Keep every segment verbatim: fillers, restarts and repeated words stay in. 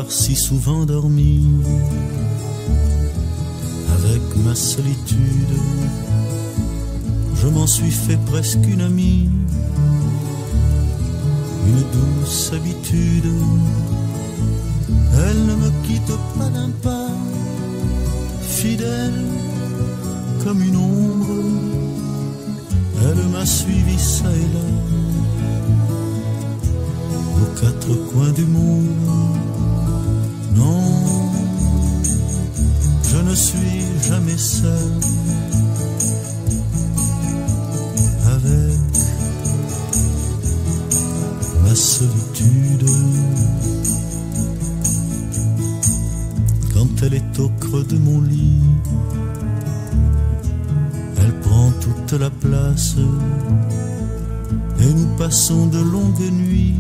avoir si souvent dormi avec ma solitude. Je m'en suis fait presque une amie, une douce habitude. Elle ne me quitte pas d'un pas, fidèle comme une ombre. Elle m'a suivi ça et là, aux quatre coins du monde. Non, je ne suis jamais seul avec ma solitude. Quand elle est au creux de mon lit, elle prend toute la place et nous passons de longues nuits,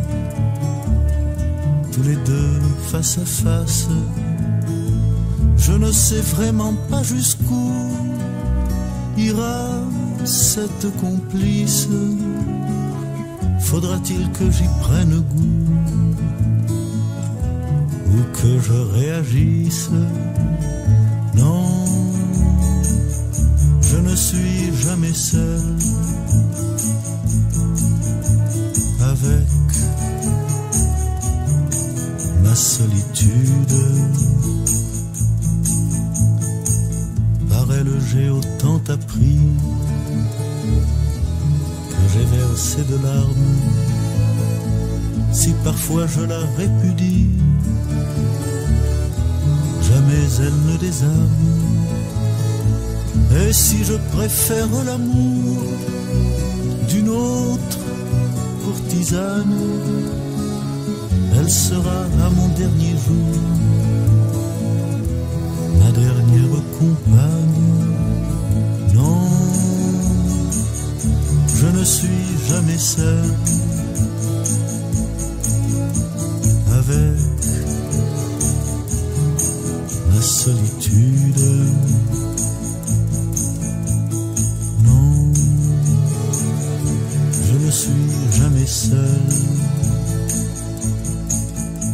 tous les deux face à face. Je ne sais vraiment pas jusqu'où ira cette complice. Faudra-t-il que j'y prenne goût ou que je réagisse? Non, je ne suis jamais seul avec ma solitude. Par elle j'ai autant appris que j'ai versé de larmes. Si parfois je la répudie, jamais elle ne désarme. Et si je préfère l'amour d'une autre courtisane, elle sera à mon dernier jour ma dernière compagne. Non, je ne suis jamais seul avec ma solitude. Non, je ne suis jamais seul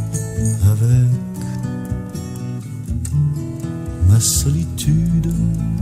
avec ma solitude.